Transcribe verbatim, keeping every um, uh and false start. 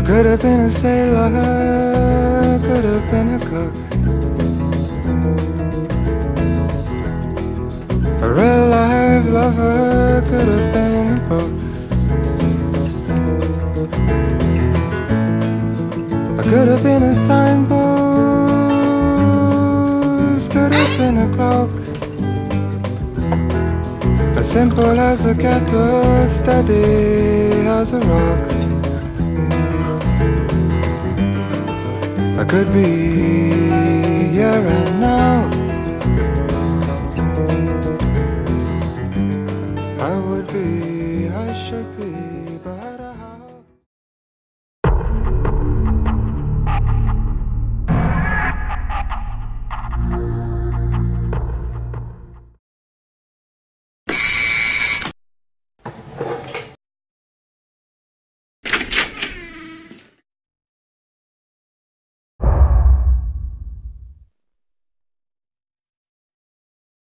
could have been a sailor, could have been a cook, a real life lover, could have been in a book. I could have been a signpost, could have been a clock, as simple as a kettle, steady as a rock. I could be here and now. I would be, I should be.